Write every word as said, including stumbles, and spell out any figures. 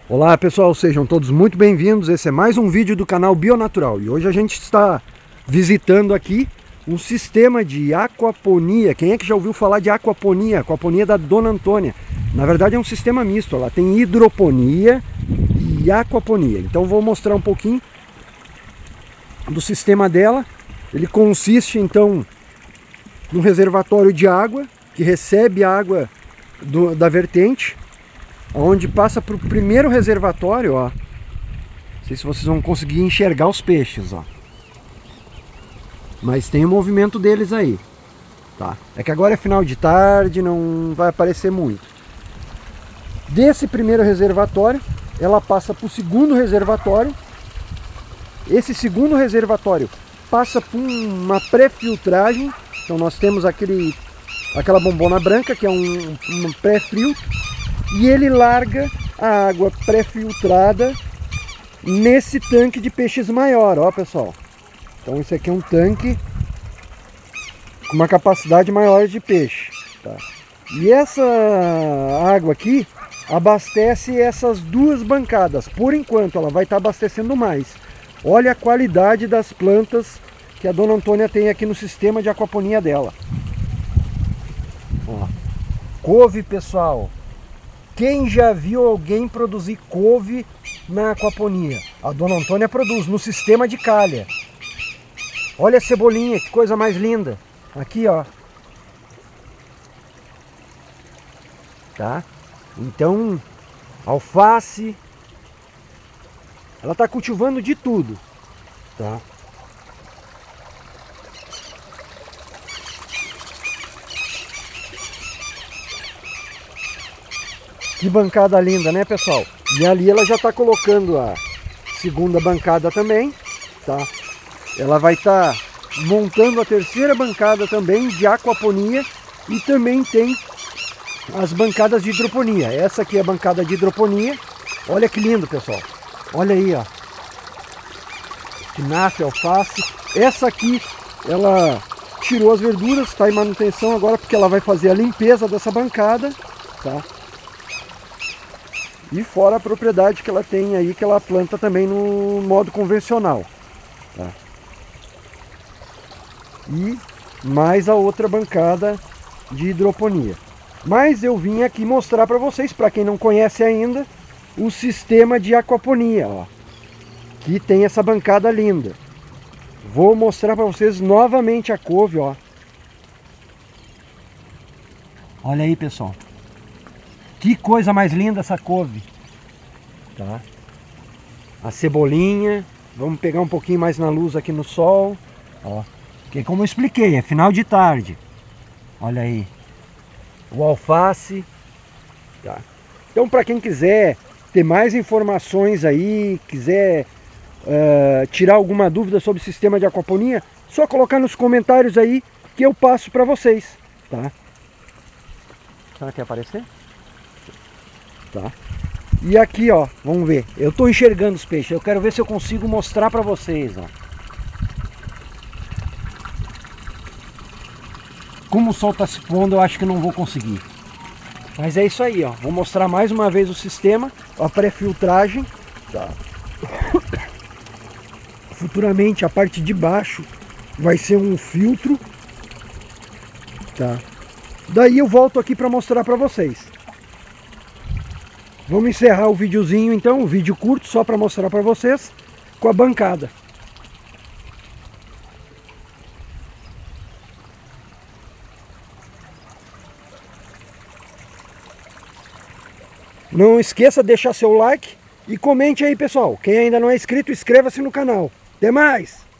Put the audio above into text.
Olá pessoal, sejam todos muito bem-vindos. Esse é mais um vídeo do canal Bionatural e hoje a gente está visitando aqui um sistema de aquaponia. Quem é que já ouviu falar de aquaponia? Aquaponia da Dona Antônia. Na verdade é um sistema misto, ela tem hidroponia e aquaponia. Então vou mostrar um pouquinho do sistema dela. Ele consiste então num reservatório de água que recebe a água do, da vertente, onde passa para o primeiro reservatório, ó. Não sei se vocês vão conseguir enxergar os peixes, ó. Mas tem o movimento deles aí, tá? É que agora é final de tarde, não vai aparecer muito. Desse primeiro reservatório, ela passa para o segundo reservatório. Esse segundo reservatório passa por uma pré-filtragem. Então nós temos aquele, aquela bombona branca, que é um, um pré-filtro. E ele larga a água pré-filtrada nesse tanque de peixes maior, ó pessoal. Então esse aqui é um tanque com uma capacidade maior de peixe, tá? E essa água aqui abastece essas duas bancadas. Por enquanto ela vai estar abastecendo mais. Olha a qualidade das plantas que a Dona Antônia tem aqui no sistema de aquaponia dela. Ó. Couve, pessoal. Quem já viu alguém produzir couve na aquaponia? A Dona Antônia produz no sistema de calha. Olha a cebolinha, que coisa mais linda. Aqui, ó. Tá? Então, alface. Ela está cultivando de tudo, tá? Que bancada linda, né, pessoal? E ali ela já está colocando a segunda bancada também, tá? Ela vai estar tá montando a terceira bancada também de aquaponia e também tem as bancadas de hidroponia. Essa aqui é a bancada de hidroponia. Olha que lindo, pessoal. Olha aí, ó. Espinafre, alface. Essa aqui, ela tirou as verduras, está em manutenção agora porque ela vai fazer a limpeza dessa bancada, tá? E fora a propriedade que ela tem aí, que ela planta também no modo convencional, tá? E mais a outra bancada de hidroponia. Mas eu vim aqui mostrar para vocês, para quem não conhece ainda, o sistema de aquaponia, ó, que tem essa bancada linda. Vou mostrar para vocês novamente a couve, ó. Olha aí, pessoal. Que coisa mais linda essa couve, tá? A cebolinha, vamos pegar um pouquinho mais na luz aqui no sol, ó. Porque como eu expliquei, é final de tarde. Olha aí. O alface, tá? Então para quem quiser ter mais informações aí, quiser uh, tirar alguma dúvida sobre o sistema de aquaponia, só colocar nos comentários aí que eu passo para vocês, tá? Será que quer aparecer? Tá. E aqui, ó, vamos ver. Eu tô enxergando os peixes. Eu quero ver se eu consigo mostrar para vocês, ó. Como o sol está se pondo, eu acho que não vou conseguir. Mas é isso aí, ó. Vou mostrar mais uma vez o sistema, a pré-filtragem. Tá. Futuramente a parte de baixo vai ser um filtro, tá? Daí eu volto aqui para mostrar para vocês. Vamos encerrar o videozinho então, um vídeo curto só para mostrar para vocês com a bancada. Não esqueça de deixar seu like e comente aí, pessoal. Quem ainda não é inscrito, inscreva-se no canal. Até mais!